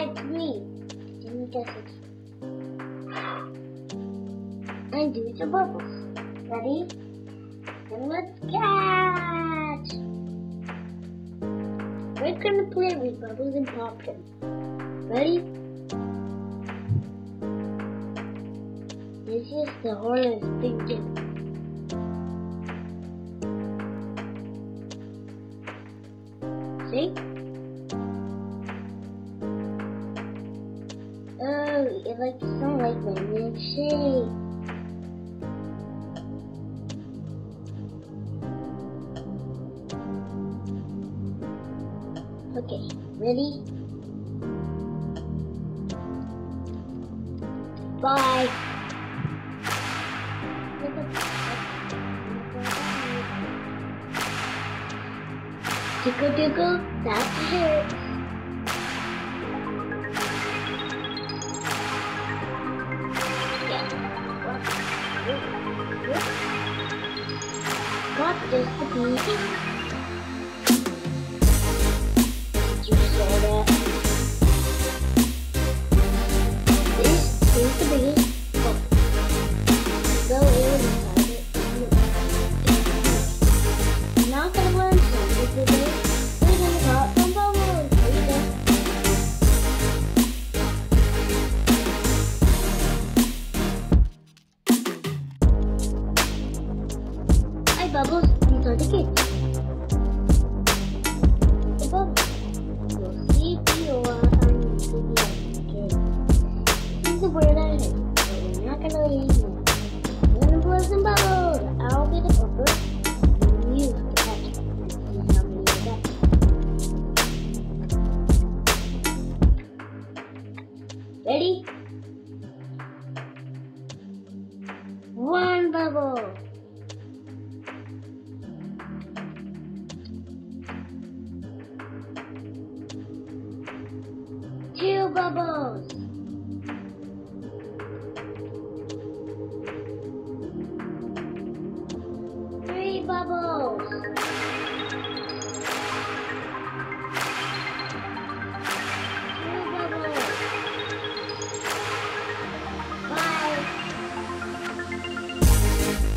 it's me. Can you guess it? And do the bubbles. Ready? And let's catch! We're gonna play with bubbles and popcorn. Ready? This is the hardest thing to do. See? Oh, it like sounds like my milkshake. Okay, ready? Bye. Tickle tickle, that's the hurt. Got this to be. You saw that? This is the biggest. Go inside it. I'm not gonna learn something today. We're gonna pop some bubbles. Here you go. Hi bubbles, these are the kids. The bubbles. You'll see if you are on the video. This is the word I heard, but we're not gonna leave now. We're gonna blow some bubbles. I'll be the bubble. And you have to catch it and see how many you get. Ready? One bubble. Two bubbles.